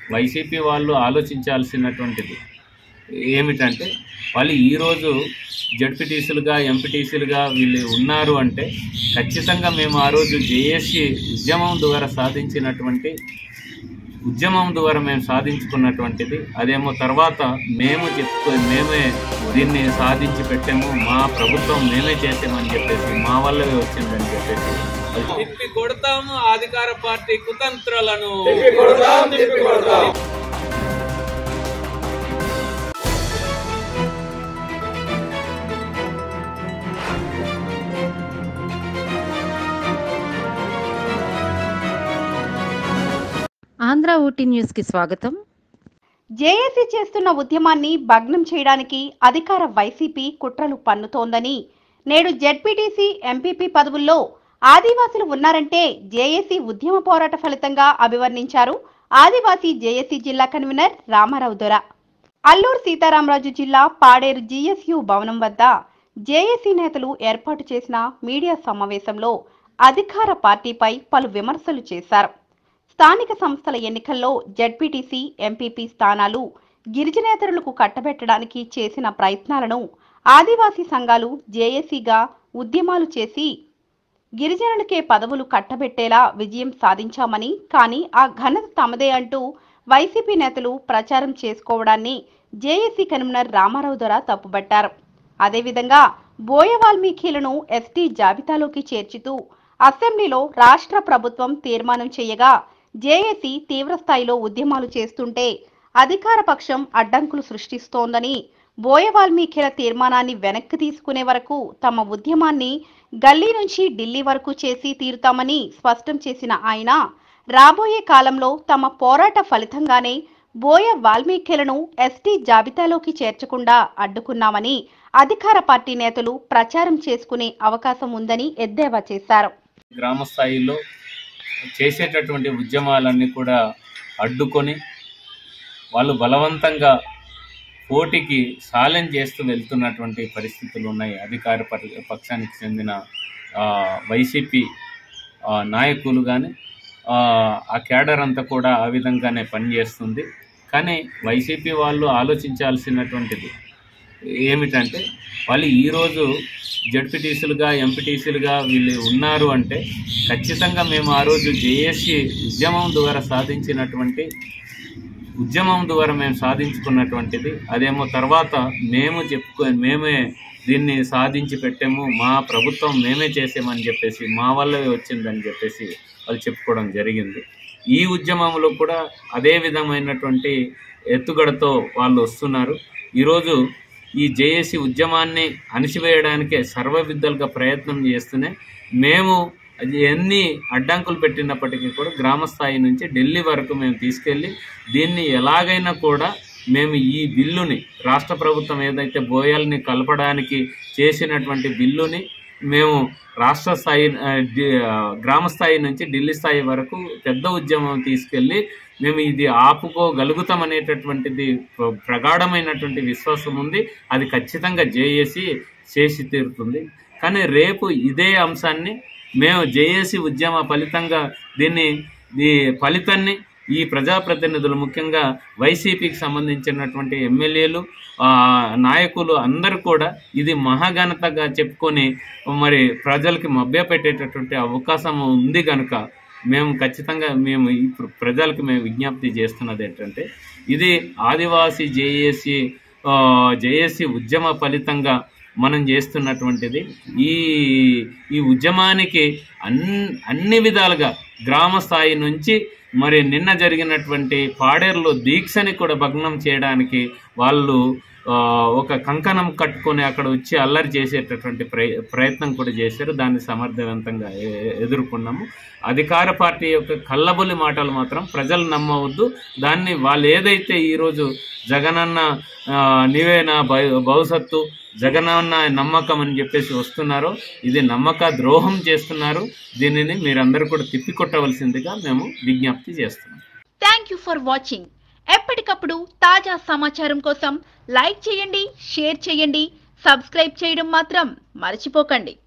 YCP వాళ్ళు ఆలోచించాల్సినటువంటిది ఏమిటంటే, వాళ్ళు ఈరోజు జడ్పీటీసీలుగా ఎంపీటీసీలుగా వీళ్ళు ఉన్నారు అంటే ఖచ్చితంగా మేము ఆ రోజు జేఏసీ ఉద్యమం ద్వారా మేము సాధించుకున్నటువంటిది. అదేమో తర్వాత మేమే దీన్ని సాధించి పెట్టాము, మా ప్రభుత్వం మేమే చేసామని చెప్పేసి, మా వల్లే వచ్చిందని చెప్పేసి తిప్పి కొడతాము అధికార పార్టీ కుతంత్రాలను. ఆంధ్ర ఊటీ న్యూస్ కి స్వాగతం. జేఏసీ చేస్తున్న ఉద్యమాన్ని భగ్నం చేయడానికి అధికార వైసీపీ కుట్రలు పన్నుతోందని, నేడు జెడ్పీటీసీ ఎంపీపీ పదవుల్లో ఆదివాసీలు ఉన్నారంటే జేఏసీ ఉద్యమ పోరాట ఫలితంగా అభివర్ణించారు ఆదివాసీ జేఏసీ జిల్లా కన్వీనర్ రామారావు దొర. అల్లూరు సీతారామరాజు జిల్లా పాడేరు జీఎస్యూ భవనం వద్ద జేఏసీ నేతలు ఏర్పాటు చేసిన మీడియా సమావేశంలో అధికార పార్టీపై పలు విమర్శలు చేశారు. స్థానిక సంస్థల ఎన్నికల్లో జెడ్పీటీసీ ఎంపీపీ స్థానాలు గిరిజనేతరులకు కట్టబెట్టడానికి చేసిన ప్రయత్నాలను ఆదివాసీ సంఘాలు జేఏసీగా ఉద్యమాలు చేసి గిరిజనులకే పదవులు కట్టబెట్టేలా విజయం సాధించామని, కానీ ఆ ఘనత తమదే అంటూ వైసీపీ నేతలు ప్రచారం చేసుకోవడాన్ని జేఏసీ కన్వీనర్ రామారావు దొర తప్పుబట్టారు. అదేవిధంగా బోయ వాల్మీకిలను ఎస్టీ జాబితాలోకి చేర్చుతూ అసెంబ్లీలో రాష్ట్ర ప్రభుత్వం తీర్మానం చేయగా జేఏసీ తీవ్రస్థాయిలో ఉద్యమాలు చేస్తుంటే అధికార పక్షం అడ్డంకులు సృష్టిస్తోందని, బోయ వాల్మీకిల తీర్మానాన్ని వెనక్కి తీసుకునే వరకు తమ ఉద్యమాన్ని గల్లీ నుంచి ఢిల్లీ వరకు చేసి తీరుతామని స్పష్టం చేసిన ఆయన, రాబోయే కాలంలో తమ పోరాట ఫలితంగానే బోయ వాల్మీకిలను ఎస్టీ జాబితాలోకి చేర్చకుండా అడ్డుకున్నామని అధికార పార్టీ నేతలు ప్రచారం చేసుకునే అవకాశం ఉందని ఎద్దేవా చేశారు. గ్రామ స్థాయిలో చేసేటటువంటి ఉద్యమాలన్నీ కూడా అడ్డుకొని వాళ్ళు బలవంతంగా పోటీకి ఛాలెంజ్ చేస్తూ వెళ్తున్నటువంటి పరిస్థితులు ఉన్నాయి. అధికార పక్షానికి చెందిన వైసీపీ నాయకులు కానీ ఆ క్యాడర్ అంతా కూడా ఆ విధంగానే పనిచేస్తుంది. కానీ వైసీపీ వాళ్ళు ఆలోచించాల్సినటువంటిది ఏమిటంటే, వాళ్ళు ఈరోజు జడ్పీటీసీలుగా ఎంపీటీసీలుగా వీళ్ళు ఉన్నారు అంటే ఖచ్చితంగా మేము ఆ రోజు జేఏసీ ఉద్యమం ద్వారా మేము సాధించుకున్నటువంటిది. అదేమో తర్వాత మేమే దీన్ని సాధించి పెట్టాము, మా ప్రభుత్వం మేమే చేసామని చెప్పేసి, మా వల్లే వచ్చిందని చెప్పేసి వాళ్ళు చెప్పుకోవడం జరిగింది. ఈ ఉద్యమంలో కూడా అదే విధమైనటువంటి ఎత్తుగడతో వాళ్ళు వస్తున్నారు. ఈరోజు ఈ జేఏసీ ఉద్యమాన్ని అణిచివేయడానికే సర్వవిధాలుగా ప్రయత్నం చేస్తూనే మేము ఎన్ని అడ్డంకులు పెట్టినప్పటికీ కూడా గ్రామ స్థాయి నుంచి ఢిల్లీ వరకు మేము తీసుకెళ్ళి దీన్ని ఎలాగైనా కూడా మేము ఈ బిల్లుని, రాష్ట్ర ప్రభుత్వం ఏదైతే బోయల్ని కలపడానికి చేసినటువంటి బిల్లుని మేము రాష్ట్ర స్థాయి గ్రామ స్థాయి నుంచి ఢిల్లీ స్థాయి వరకు పెద్ద ఉద్యమం తీసుకెళ్ళి మేము ఇది ఆపుకోగలుగుతామనేటటువంటిది ప్రగాఢమైనటువంటి విశ్వాసం ఉంది. అది ఖచ్చితంగా జేఏసీ చేసి తీరుతుంది. కానీ రేపు ఇదే అంశాన్ని మేము జేఏసీ ఉద్యమ ఫలితంగా ఈ ఫలితాన్ని ఈ ప్రజాప్రతినిధులు, ముఖ్యంగా వైసీపీకి సంబంధించినటువంటి ఎమ్మెల్యేలు, నాయకులు అందరూ కూడా ఇది మహాఘనతగా చెప్పుకొని మరి ప్రజలకి మభ్యపెట్టేటటువంటి అవకాశం ఉంది కనుక మేము ఖచ్చితంగా ఇప్పుడు ప్రజలకు విజ్ఞప్తి చేస్తున్నది ఏంటంటే, ఇది ఆదివాసీ జేఏసీ ఉద్యమ ఫలితంగా మనం చేస్తున్నటువంటిది. ఈ ఉద్యమానికి అన్ని విధాలుగా గ్రామ స్థాయి నుంచి మరి నిన్న జరిగినటువంటి పాడేరులో దీక్షని కూడా భగ్నం చేయడానికి వాళ్ళు ఒక కంకణం కట్టుకొని అక్కడ వచ్చి అల్లరి చేసేటటువంటి ప్రయత్నం కూడా చేశారు. దాన్ని సమర్థవంతంగా ఎదుర్కొన్నాము. అధికార పార్టీ యొక్క కల్లబొల్లి మాటలు మాత్రం ప్రజలు నమ్మవద్దు. దాన్ని వాళ్ళు ఏదైతే ఈరోజు జగనన్న నీవే నా భవిష్యత్తు, జగనన్న నమ్మకం అని చెప్పేసి వస్తున్నారో, ఇది నమ్మక ద్రోహం చేస్తున్నారు. దీనిని మీరందరూ కూడా తిప్పికొట్టవలసిందిగా మేము విజ్ఞప్తి చేస్తున్నాం. Thank you for watching. ఎప్పటికప్పుడు తాజా సమాచారం కోసం లైక్ చేయండి, షేర్ చేయండి, సబ్స్క్రైబ్ చేయడం మాత్రం మర్చిపోకండి.